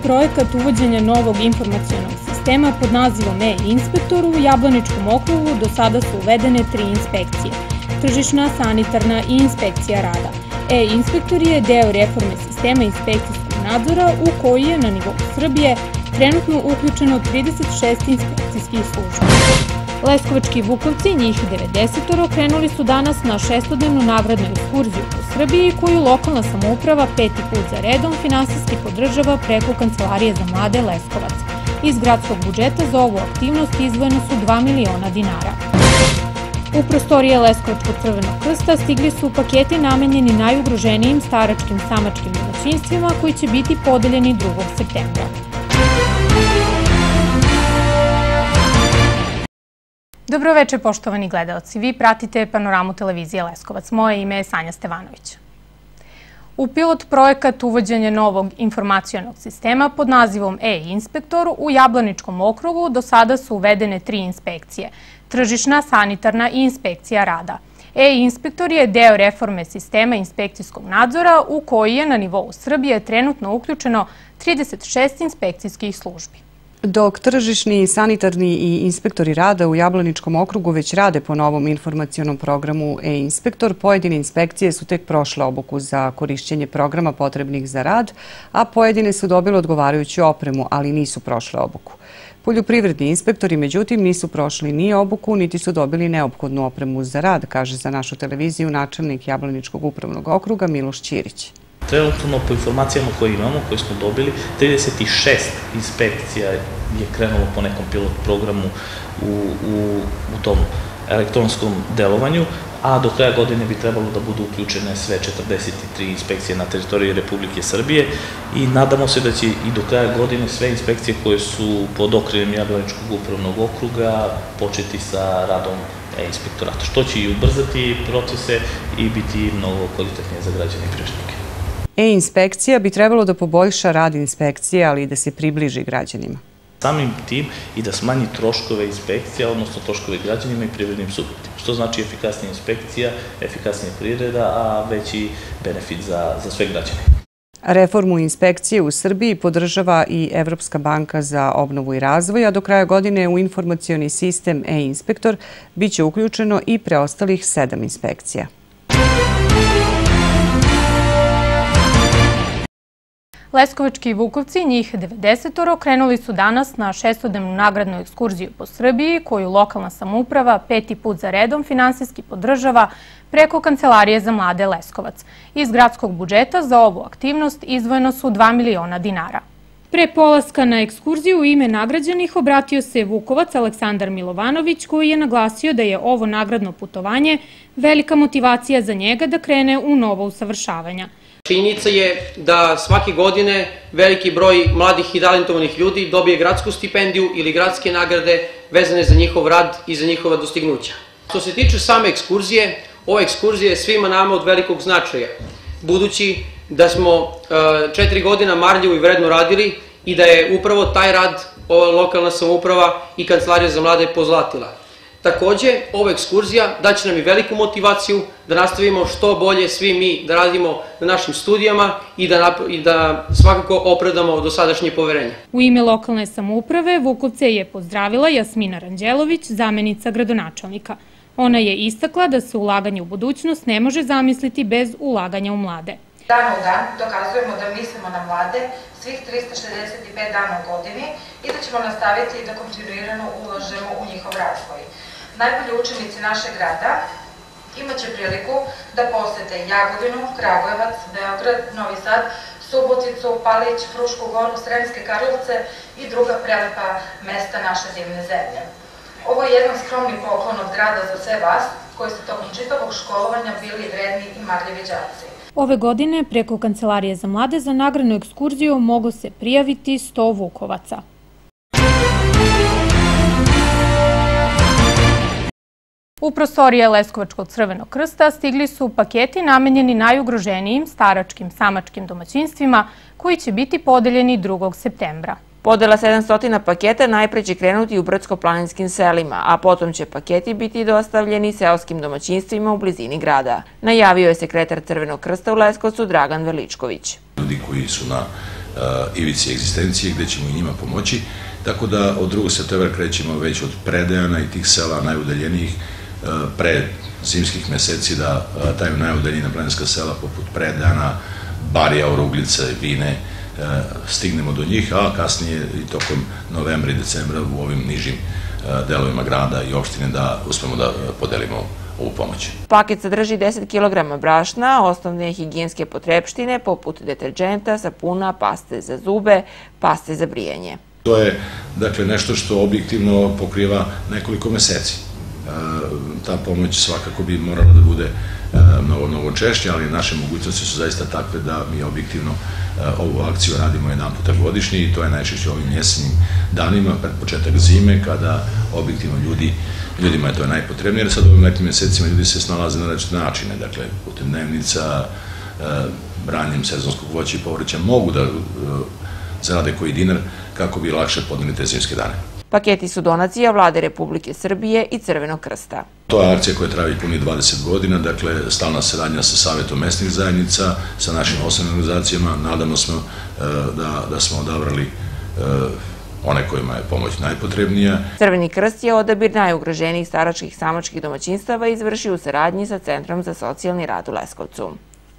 projekat uvođenja novog informacionog sistema pod nazivom e-inspektor u Jablaničkom okrugu do sada su uvedene 3 inspekcije: tržišna, sanitarna i inspekcija rada. E-inspektor je deo reforme sistema inspekcijskog nadzora u koji je na nivou Srbije trenutno uključeno 36 inspekcijskih službi. Leskovački Vukovci, njih 90, krenuli su danas na 6-dnevnu nagradnu ekskurziju po Srbiji koju lokalna samouprava 5. put za redom finansijski podržava preko Kancelarije za mlade Leskovac. Iz gradskog budžeta za ovu aktivnost izdvojeno su 2 miliona dinara. U prostorije Leskovačkog Crvenog krsta stigli su paketi namenjeni najugroženijim staračkim samačkim domaćinstvima koji će biti podeljeni 2. septembra. Dobroveče, poštovani gledaoci. Vi pratite Panoramu televizije Leskovac. Moje ime je Sanja Stevanović. U pilot projekat uvođenja novog informacionog sistema pod nazivom e-inspektor u Jablaničkom okrugu do sada su uvedene 3 inspekcije: tržišna, sanitarna i inspekcija rada. E-inspektor je deo reforme sistema inspekcijskog nadzora u koji je na nivou Srbije trenutno uključeno 36 inspekcijskih službi. Dok tržišni, sanitarni i inspektori rada u Jablaničkom okrugu već rade po novom informacionom programu e-inspektor, pojedine inspekcije su tek prošle obuku za korišćenje programa potrebnih za rad, a pojedine su dobile odgovarajuću opremu, ali nisu prošle obuku. Poljoprivredni inspektori, međutim, nisu prošli ni obuku, niti su dobili neophodnu opremu za rad, kaže za našu televiziju načelnik Jablaničkog upravnog okruga Miloš Ćirić. Trenutno, po informacijama koje imamo, koje smo dobili, 36 inspekcija je krenulo po nekom pilot programu u tom elektronskom delovanju, a do kraja godine bi trebalo da budu uključene sve 43 inspekcije na teritoriji Republike Srbije i nadamo se da će i do kraja godine sve inspekcije koje su pod okriljem Jablaničkog upravnog okruga početi sa radom e-inspektorata, što će i ubrzati procese i biti mnogo kvalitetnije za građane i privrednike. E-inspekcija bi trebalo da poboljša rad inspekcije, ali i da se približi građanima. Samim tim i da smanji troškove inspekcija, odnosno troškove građanima i privrednim subjektima, što znači efikasnija inspekcija, efikasnija privreda, a veći benefit za sve građane. Reformu inspekcije u Srbiji podržava i Evropska banka za obnovu i razvoj, a do kraja godine u informacioni sistem e-inspektor biće uključeno i preostalih 7 inspekcija. Leskovački Vukovci, njih 90, krenuli su danas na 6-dnevnu nagradnu ekskurziju po Srbiji koju lokalna samouprava 5. put za redom finansijski podržava preko Kancelarije za mlade Leskovac. Iz gradskog budžeta za ovu aktivnost izdvojeno su 2 miliona dinara. Pre polaska na ekskurziju u ime nagrađenih obratio se Vukovac Aleksandar Milovanović koji je naglasio da je ovo nagradno putovanje velika motivacija za njega da krene u novo usavršavanja. Činjenica je da svake godine veliki broj mladih i talentovanih ljudi dobije gradsku stipendiju ili gradske nagrade vezane za njihov rad i za njihova dostignuća. Što se tiče same ekskurzije, ova ekskurzija je svima nama od velikog značaja, budući da smo 4 godina marljivo i vredno radili i da je upravo taj rad ova lokalna samouprava i Kancelarija za mlade pozlatila. Takođe, ova ekskurzija daće nam i veliku motivaciju da nastavimo što bolje svi mi da radimo na našim studijama i da svakako opravdamo dosadašnje poverenje. U ime lokalne samouprave Vukovce je pozdravila Jasmina Ranđelović, zamenica gradonačelnika. Ona je istakla da se ulaganje u budućnost ne može zamisliti bez ulaganja u mlade. Dan u dan dokazujemo da mislimo na mlade svih 365 dana u godini i da ćemo nastaviti da kontinuirano ulažemo u njihov razvoj. Najbolji učenici našeg grada imaće priliku da posete Jagodinu, Kragujevac, Beograd, Novi Sad, Suboticu, Palić, Frušku Goru, Sremske Karlovce i druga prelepa mesta naše divne zemlje. Ovo je jedan skromni poklon od grada za sve vas koji ste tokom čitavog školovanja bili vredni i marljivi đaci. Ove godine preko Kancelarije za mlade za nagradnu ekskurziju moglo se prijaviti 100 Vukovaca. U prostorije Leskovačkog Crvenog krsta stigli su paketi namenjeni najugroženijim staračkim samačkim domaćinstvima koji će biti podeljeni 2. septembra. Podela 700 paketa najpre će krenuti u brdsko-planinskim selima, a potom će paketi biti dostavljeni seoskim domaćinstvima u blizini grada. Najavio je sekretar Crvenog krsta u Leskovcu Dragan Veličković. Ljudi koji su na ivici egzistencije, gde ćemo i njima pomoći. Tako da od 2. septembra krećemo već od Predejana i tih sela najudaljenijih pre zimskih meseci da taj najudaljenija planinska sela poput Predejana, Barija, Oruglica, Vine, stignemo do njih, a kasnije i tokom novembra i decembra u ovim nižim delovima grada i opštine da uspemo da podelimo ovu pomoć. Paket sadrži 10 kg brašna, osnovne higijenske potrepštine poput deterđenta, sapuna, paste za zube, paste za brijanje. To je, dakle, nešto što objektivno pokriva nekoliko meseci. Ta pomoć svakako bi morala da bude mnogo češće, ali naše mogućnosti su zaista takve da mi objektivno ovu akciju radimo jedan puta godišnje i to je najčešće ovim jesenjim danima, pred početak zime, kada objektivno ljudima je to najpotrebnije, jer sad u ovim letnim mesecima ljudi se snalaze na različite načine, dakle, putem dnevnica, branjem sezonskog voća i povrća, mogu da zarade koji dinar kako bi lakše podneli te zimske dane. Paketi su donacija Vlade Republike Srbije i Crvenog krsta. To je akcija koja traje punih 20 godina, dakle stalna saradnja sa Savetom mesnih zajednica, sa našim osnovnim organizacijama. Nadamo smo da smo odabrali one kojima je pomoć najpotrebnija. Crveni krst je odabir najugroženijih staračkih samačkih domaćinstava izvršio u saradnji sa Centrom za socijalni rad u Leskovcu.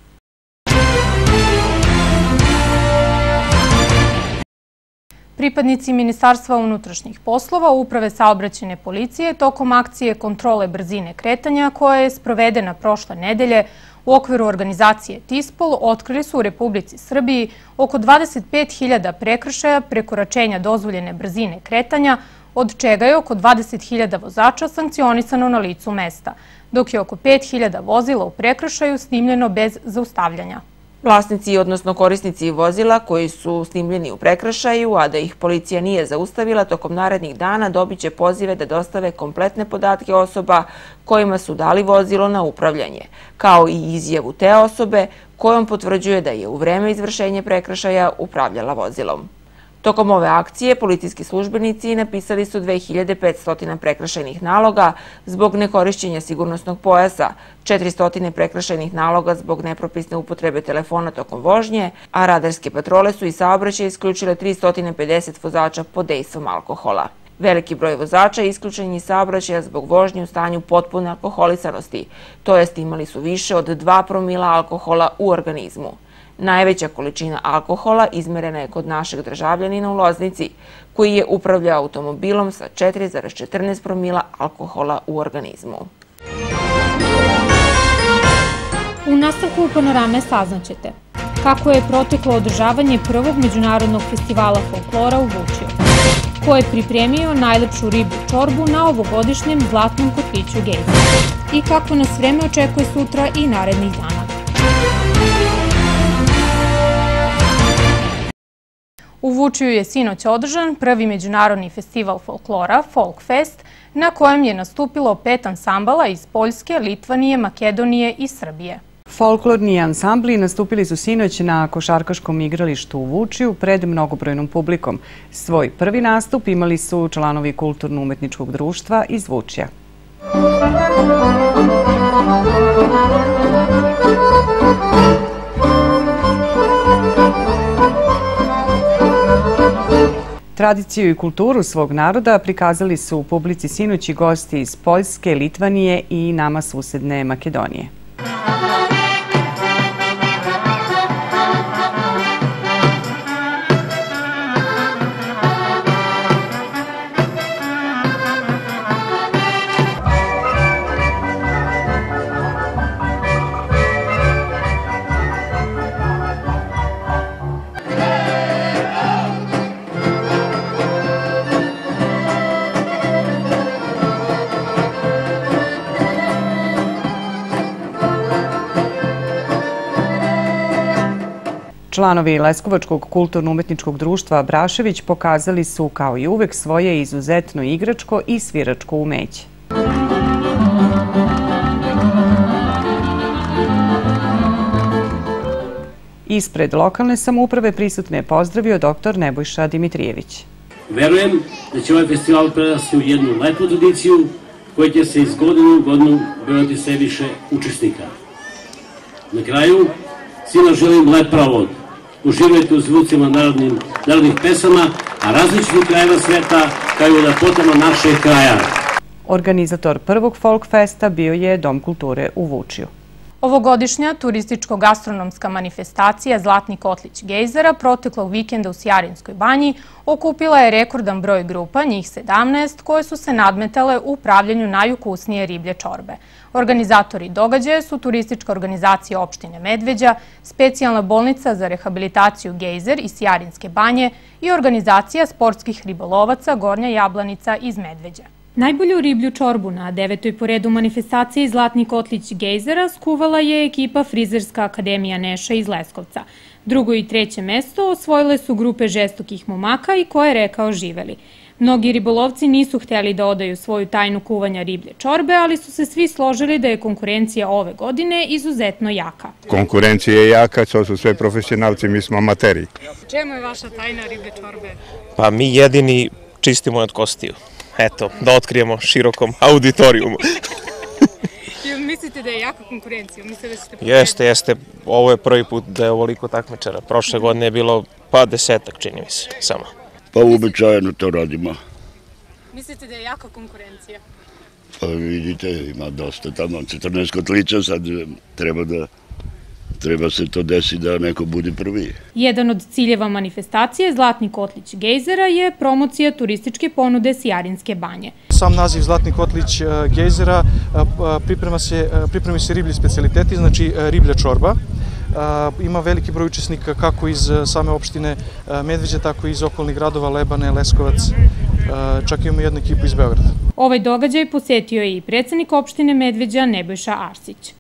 Pripadnici Ministarstva unutrašnjih poslova, Uprave saobraćajne policije, tokom akcije kontrole brzine kretanja koja je sprovedena prošle nedelje u okviru organizacije TISPOL, otkrili su u Republici Srbiji oko 25.000 prekršaja prekoračenja dozvoljene brzine kretanja, od čega je oko 20.000 vozača sankcionisano na licu mesta, dok je oko 5.000 vozila u prekršaju snimljeno bez zaustavljanja. Vlasnici, odnosno korisnici vozila koji su snimljeni u prekršaju, a da ih policija nije zaustavila, tokom narednih dana dobit će pozive da dostave kompletne podatke osoba kojima su dali vozilo na upravljanje, kao i izjavu te osobe kojom potvrđuje da je u vreme izvršenja prekršaja upravljala vozilom. Tokom ove akcije policijski službenici napisali su 2500 prekršajnih naloga zbog nekorišćenja sigurnosnog pojasa, 400 prekršajnih naloga zbog nepropisne upotrebe telefona tokom vožnje, a radarske patrole su i saobraćaj isključile 350 vozača pod dejstvom alkohola. Veliki broj vozača isključen iz saobraćaja zbog vožnje u stanju potpune alkoholisanosti, to jest imali su više od 2 promila alkohola u organizmu. Najveća količina alkohola izmerena je kod našeg državljanina u Loznici, koji je upravljao automobilom sa 4,14 promila alkohola u organizmu. U nastavku Panorame saznaćete kako je proteklo održavanje prvog međunarodnog festivala folklora u Vučiju, ko je pripremio najlepšu ribu čorbu na ovogodišnjem Zlatnom kotliću Gejza i kako nas vreme očekuje sutra i narednih dana. U Vučiju je sinoć održan prvi međunarodni festival folklora, Folk Fest, na kojem je nastupilo 5 ansambala iz Poljske, Litvanije, Makedonije i Srbije. Folklorni ansambli nastupili su sinoć na košarkaškom igralištu u Vučiju pred mnogobrojnom publikom. Svoj prvi nastup imali su članovi Kulturno-umetničkog društva iz Vučija. Tradiciju i kulturu svog naroda prikazali su u publici sinoć i gosti iz Poljske, Litvanije i nama susedne Makedonije. Članovi Leskovačkog kulturno-umetničkog društva Brašević pokazali su, kao i uvek, svoje izuzetno igračko i sviračko umeće. Ispred lokalne samouprave prisutne je pozdravio dr. Nebojša Dimitrijević. Verujem da će ovaj festival prerasti u jednu lepu tradiciju koja će se iz godine u godinu brojati sve više učesnika. Na kraju, svima želim lep provod uživajte u zvucima narodnih pesama, a različitih krajeva sveta kao i u lepotama našeg kraja. Organizator prvog Folk Festa bio je Dom kulture u Vučiju. Ovogodišnja turističko-gastronomska manifestacija Zlatni kotlić gejzera proteklog vikenda u Sjarinskoj banji okupila je rekordan broj grupa, njih 17, koje su se nadmetale u pravljenju najukusnije riblje čorbe. Organizatori događaja su turistička organizacija opštine Medveđa, specijalna bolnica za rehabilitaciju Gejzer iz Sjarinske banje i organizacija sportskih ribolovaca Gornja Jablanica iz Medveđa. Najbolju riblju čorbu na 9. po redu manifestaciji Zlatni kotlić gejzera skuvala je ekipa Frizerska akademija Neša iz Leskovca. Drugo i treće mesto osvojile su grupe žestokih momaka i Ko je rekao živeli. Mnogi ribolovci nisu htjeli da odaju svoju tajnu kuvanja riblje čorbe, ali su se svi složili da je konkurencija ove godine izuzetno jaka. Konkurencija je jaka, to su sve profesionalci, mi smo amateri. Čemu je vaša tajna riblje čorbe? Pa mi jedini čistimo od kostiju. Eto, da otkrijemo širokom auditorijumu. Mislite da je jaka konkurencija? Jeste. Ovo je prvi put da je ovoliko takmičara. Prošle godine je bilo pa 10-ak, čini mi se, samo. Pa uobičajeno to radimo. Mislite da je jaka konkurencija? Pa vidite, ima dosta tamo, 14 kotlića, sad treba se to desiti da neko bude prvi. Jedan od ciljeva manifestacije Zlatni kotlić gejzera je promocija turističke ponude Sjarinske banje. Sam naziv Zlatni kotlić gejzera pripremi se riblji specijaliteti, znači riblja čorba. Ima veliki broj učesnika kako iz same opštine Medveđa, tako i iz okolnih gradova Lebane, Leskovac, čak imamo jednu ekipu iz Beograda. Ovaj događaj posetio je i predsjednik opštine Medveđa Nebojša Arsić.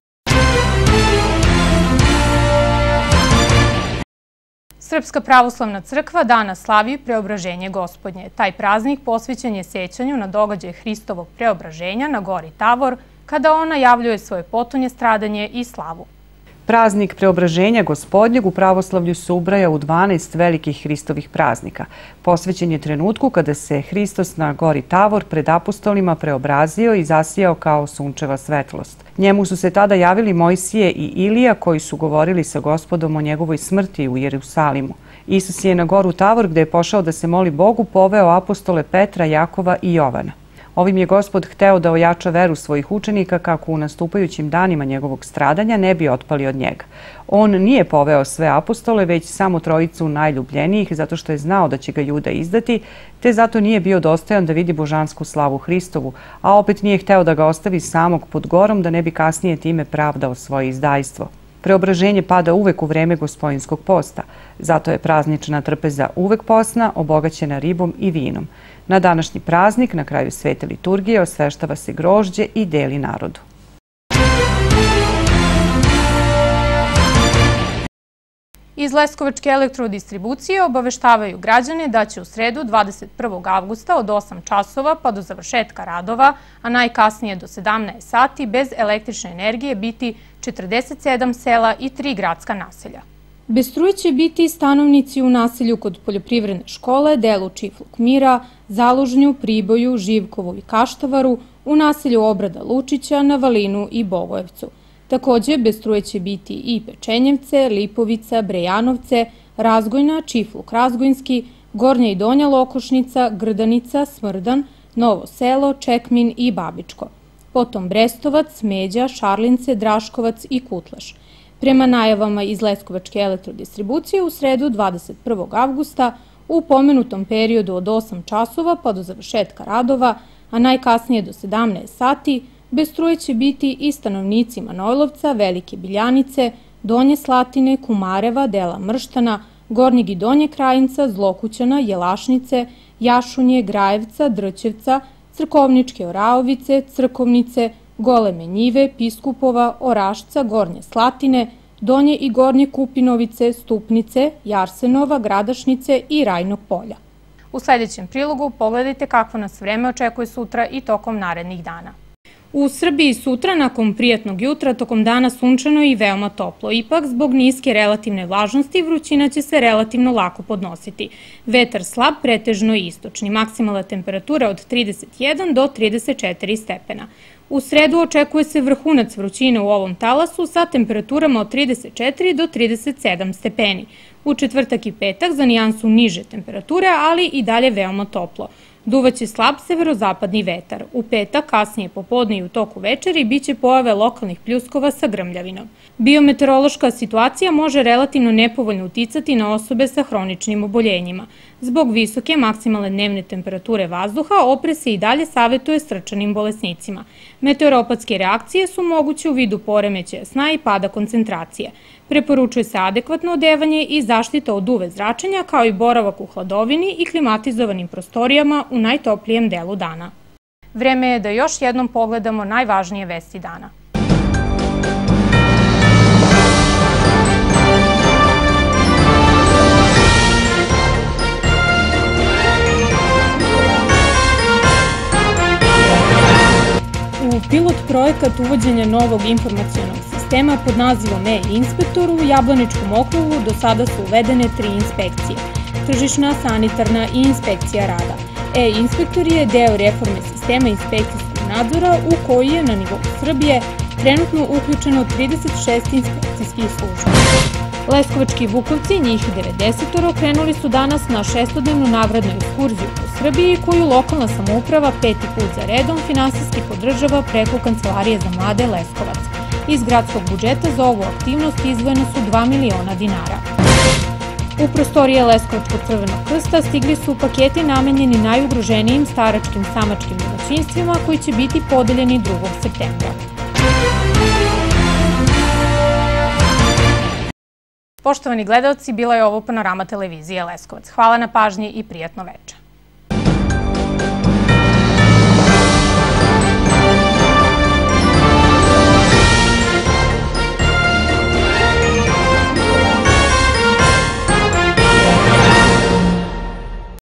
Srpska pravoslavna crkva danas slavi Preobraženje Gospodnje. Taj praznik posvećen je sećanju na događaj Hristovog preobraženja na gori Tavor, kada on najavljuje svoje potonje, stradanje i slavu. Praznik Preobraženja Gospodnjeg u pravoslavlju se ubraja u 12 velikih Hristovih praznika. Posvećen je trenutku kada se Hristos na gori Tavor pred apostolima preobrazio i zasijao kao sunčeva svetlost. Njemu su se tada javili Mojsije i Ilija koji su govorili sa Gospodom o njegovoj smrti u Jerusalimu. Isus je na goru Tavor, gde je pošao da se moli Bogu, poveo apostole Petra, Jakova i Jovana. Ovim je Gospod hteo da ojača veru svojih učenika kako u nastupajućim danima njegovog stradanja ne bi otpali od njega. On nije poveo sve apostole, već samo trojicu najljubljenijih, zato što je znao da će ga Juda izdati, te zato nije bio dostojan da vidi božansku slavu Hristovu, a opet nije hteo da ga ostavi samog pod gorom, da ne bi kasnije time pravdao svoje izdajstvo. Preobraženje pada uvek u vreme Gospodinskog posta, zato je praznična trpeza uvek posna, obogaćena ribom i vinom. Na današnji praznik, na kraju svete liturgije, osveštava se grožđe i deli narodu. Iz Leskovačke elektrodistribucije obaveštavaju građane da će u sredu 21. avgusta od 8 časova pa do završetka radova, a najkasnije do 17 sati, bez električne energije biti 47 sela i 3 gradska naselja. Bez struje će biti stanovnici u naselju kod poljoprivredne škole, delu Čifluk Mira, Zalužnju, Priboju, Živkovu i Kaštavaru, u naselju Obrada Lučića, na Valinu i Bogojevcu. Također, bez struje će biti i Pečenjevce, Lipovica, Brejanovce, Razgojna, Čifluk Razgojnski, Gornja i Donja Lokošnica, Grdanica, Smrdan, Novo Selo, Čekmin i Babičko. Potom Brestovac, Međa, Šarlince, Draškovac i Kutlaš. Prema najavama iz Leskovačke elektrodistribucije u sredu 21. avgusta u pomenutom periodu od 8 časova pa do završetka radova, a najkasnije do 17 sati, bez struje će biti i stanovnici Manojlovca, Velike Biljanice, Donje Slatine, Kumareva, dela Mrštana, Gornjeg i Donje Krajinca, Zlokućana, Jelašnice, Jašunje, Grajevca, Drćevca, Crkovničke Oraovice, Crkovnice, Goleme Njive, Piskupova, Orašca, Gornje Slatine, Donje i Gornje Kupinovice, Stupnice, Jarsenova, Gradašnice i Rajnog polja. U sljedećem prilogu pogledajte kakvo nas vreme očekuje sutra i tokom narednih dana. U Srbiji sutra, nakon prijatnog jutra, tokom dana sunčano i veoma toplo. Ipak, zbog niske relativne vlažnosti, vrućina će se relativno lako podnositi. Vetar slab, pretežno istočni. Maksimalna temperatura od 31 do 34 stepena. U sredu očekuje se vrhunac vrućine u ovom talasu sa temperaturama od 34 do 37 stepeni. U četvrtak i petak za nijansu niže temperature, ali i dalje veoma toplo. Duvaće slab severozapadni vetar. U petak, kasnije popodne i u toku večeri, biće pojave lokalnih pljuskova sa grmljavinom. Biometeorološka situacija može relativno nepovoljno uticati na osobe sa hroničnim oboljenjima. Zbog visoke maksimalne dnevne temperature vazduha, oprez se i dalje savetuje srčanim bolesnicima. Meteoropatske reakcije su moguće u vidu poremećaja sna i pada koncentracije. Preporučuje se adekvatno odevanje i zaštita od UV zračenja, kao i boravak u hladovini i klimatizovanim prostorijama u najtoplijem delu dana. Vreme je da još jednom pogledamo najvažnije vesti dana. U pilot projekat uvođenja novog informacionog sistema pod nazivom e-inspektor u Jablaničkom okrugu do sada su uvedene 3 inspekcije: tržišna, sanitarna i inspekcija rada. E-inspektor je deo reforme sistema inspekcijskog nadzora u koji je na nivou Srbije trenutno uključeno 36 inspekcijskih službi. Leskovački Vukovci, njih 90, krenuli su danas na 6-dnevnu nagradnu ekskurziju po Srbiji koju lokalna samouprava 5. put za redom finansijski podržava preko Kancelarije za mlade Leskovac. Iz gradskog budžeta za ovu aktivnost izdvojeno su 2 miliona dinara. U prostorije Leskovačkog Crvenog krsta stigli su paketi namenjeni najugroženijim staračkim samačkim domaćinstvima koji će biti podeljeni 2. septembra. Poštovani gledaoci, bila je ovo Panorama televizije Leskovac. Hvala na pažnji i prijatno veče.